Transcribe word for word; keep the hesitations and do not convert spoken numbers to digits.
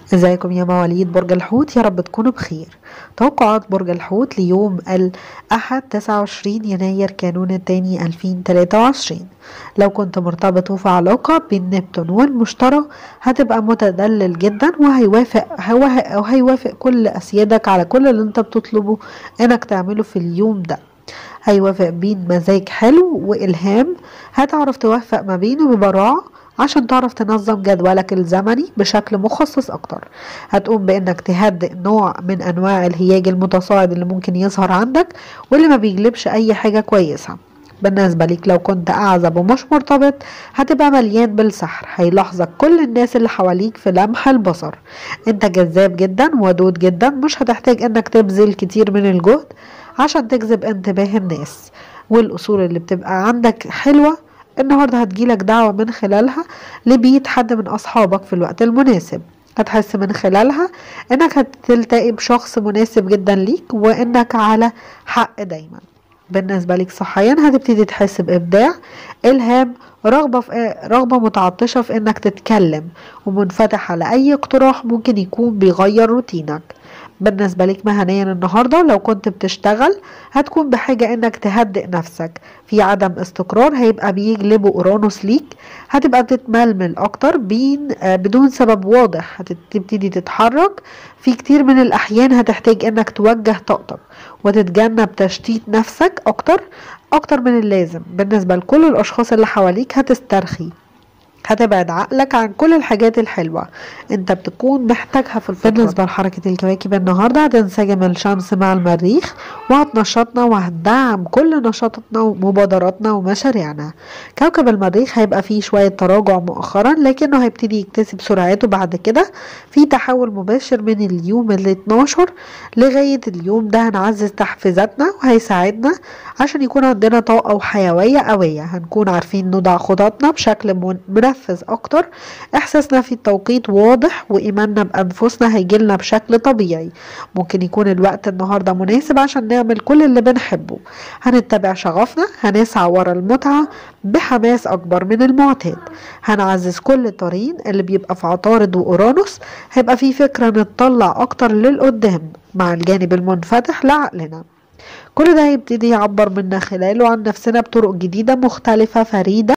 ازيكم يا مواليد برج الحوت؟ يا رب تكونوا بخير. توقعات برج الحوت ليوم الأحد تسعة وعشرين يناير كانون الثاني ألفين وثلاثة وعشرين. لو كنت مرتبط في علاقة بين نبتون والمشتري هتبقى متدلل جدا وهيوافق هو وهيوافق كل أسيادك على كل اللي انت بتطلبه انك تعمله في اليوم ده. هيوافق بين مزاج حلو وإلهام، هتعرف توفق ما بينه ببراعة عشان تعرف تنظم جدولك الزمني بشكل مخصص اكتر. هتقوم بانك تهدئ نوع من انواع الهياج المتصاعد اللي ممكن يظهر عندك واللي ما بيجلبش اي حاجة كويسة. بالنسبة ليك لو كنت اعزب ومش مرتبط هتبقى مليان بالسحر، هيلاحظك كل الناس اللي حواليك في لمح البصر. انت جذاب جدا ودود جدا، مش هتحتاج انك تبذل كتير من الجهد عشان تجذب انتباه الناس. والاصول اللي بتبقى عندك حلوة النهاردة هتجيلك دعوة من خلالها لبيت حد من أصحابك في الوقت المناسب. هتحس من خلالها انك هتلتقي بشخص مناسب جدا ليك وانك على حق دايما. بالنسبة لك صحيا هتبتدي تحس بإبداع، إلهام، رغبة في رغبة متعطشة في انك تتكلم ومنفتح على اي اقتراح ممكن يكون بيغير روتينك. بالنسبة لك مهنيا النهاردة لو كنت بتشتغل هتكون بحاجة انك تهدئ نفسك، في عدم استقرار هيبقى بيجلبه اورانوس ليك، هتبقى بتتململ اكتر بين بدون سبب واضح، هتبتدي تتحرك في كتير من الاحيان، هتحتاج انك توجه طاقتك وتتجنب تشتيت نفسك اكتر اكتر من اللازم. بالنسبة لكل الاشخاص اللي حواليك هتسترخي، هتبعد عقلك عن كل الحاجات الحلوة انت بتكون محتاجها في الفترة. بالنسبة لحركة الكواكب النهاردة هتنسجم الشمس مع المريخ وهتنشطنا وهتدعم كل نشاطاتنا ومبادراتنا ومشاريعنا. كوكب المريخ هيبقى فيه شوية تراجع مؤخرا لكنه هيبتدي يكتسب سرعته بعد كده في تحول مباشر من اليوم ال اتناشر لغاية اليوم ده. هنعزز تحفيزاتنا وهيساعدنا عشان يكون عندنا طاقة وحيوية قوية، هنكون عارفين نضع خططنا بشكل منفذ اكتر، احساسنا في التوقيت واضح وايماننا بانفسنا هيجيلنا بشكل طبيعي. ممكن يكون الوقت النهارده مناسب عشان نعمل كل اللي بنحبه، هنتبع شغفنا، هنسعى ورا المتعة بحماس اكبر من المعتاد، هنعزز كل الطريق اللي بيبقى في عطارد واورانوس، هيبقى في فكرة نتطلع اكتر للقدام مع الجانب المنفتح لعقلنا. كل ده هيبتدي يعبر منا خلاله عن نفسنا بطرق جديدة مختلفة فريدة.